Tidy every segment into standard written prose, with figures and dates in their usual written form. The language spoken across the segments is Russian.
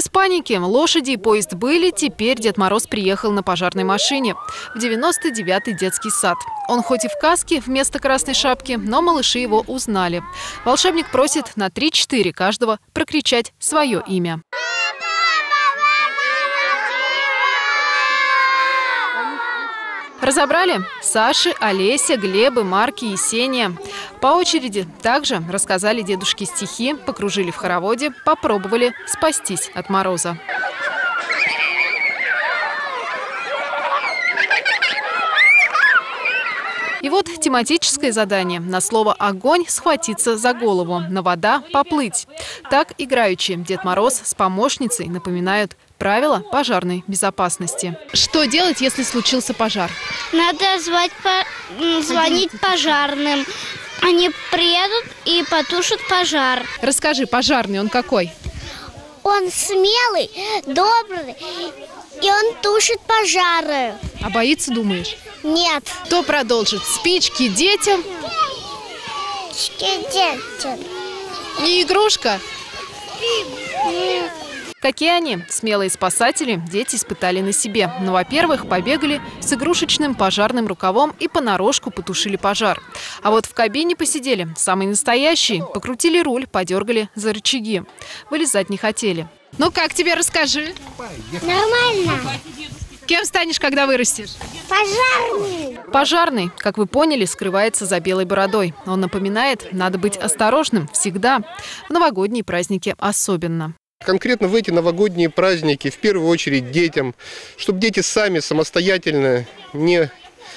Без паники. Лошади и поезд были, теперь Дед Мороз приехал на пожарной машине в 99-й детский сад. Он хоть и в каске вместо красной шапки, но малыши его узнали. Волшебник просит на 3-4 каждого прокричать свое имя. Разобрали? Саши, Олеся, Глебы, Марки, Есения. По очереди также рассказали дедушке стихи, покружили в хороводе, попробовали спастись от мороза. И вот тематическое задание. На слово «огонь» схватиться за голову, на «вода» поплыть. Так играючи Дед Мороз с помощницей напоминают правила пожарной безопасности. Что делать, если случился пожар? Надо звонить пожарным. Они приедут и потушат пожар. Расскажи, пожарный он какой? Он смелый, добрый, и он тушит пожары. А боится, думаешь? Нет. Кто продолжит? Спички детям? Детям. Не игрушка? Какие они? Смелые спасатели, дети испытали на себе. Но, во-первых, побегали с игрушечным пожарным рукавом и понарошку потушили пожар. А вот в кабине посидели самые настоящие, покрутили руль, подергали за рычаги. Вылезать не хотели. Ну как тебе, расскажи? Нормально. Кем станешь, когда вырастешь? Пожарный. Пожарный, как вы поняли, скрывается за белой бородой. Он напоминает, надо быть осторожным всегда. В новогодние праздники особенно. Конкретно в эти новогодние праздники, в первую очередь детям, чтобы дети сами самостоятельно не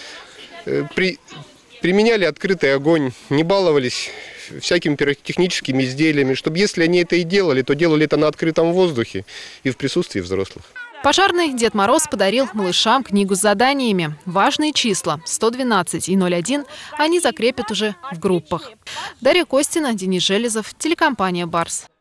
применяли открытый огонь, не баловались всякими пиротехническими изделиями, чтобы если они это и делали, то делали это на открытом воздухе и в присутствии взрослых. Пожарный Дед Мороз подарил малышам книгу с заданиями. Важные числа 112 и 01 они закрепят уже в группах. Дарья Костина, Денис Железов, телекомпания «Барс».